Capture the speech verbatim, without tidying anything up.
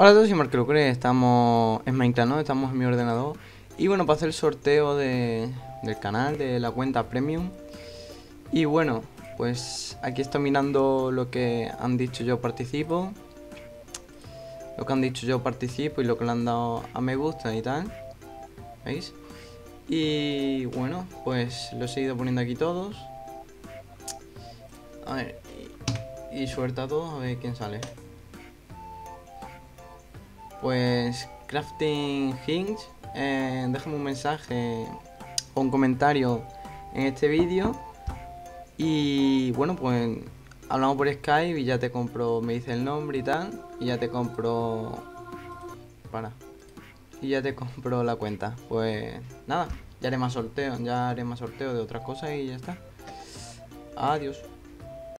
Hola a todos, soy Marquelocre, estamos en Minecraft, ¿no? Estamos en mi ordenador. Y bueno, para hacer el sorteo de, del canal, de la cuenta Premium. Y bueno, pues aquí estoy mirando lo que han dicho yo participo. Lo que han dicho yo participo y lo que le han dado a me gusta y tal. ¿Veis? Y bueno, pues los he ido poniendo aquí todos. A ver, y, y suelta a todos, a ver quién sale. Pues Crafting Hinge, eh, déjame un mensaje o un comentario en este vídeo. Y bueno, pues hablamos por Skype y ya te compro, me dice el nombre y tal. Y ya te compro... Para. Y ya te compro la cuenta. Pues nada, ya haré más sorteo, ya haré más sorteo de otras cosas y ya está. Adiós.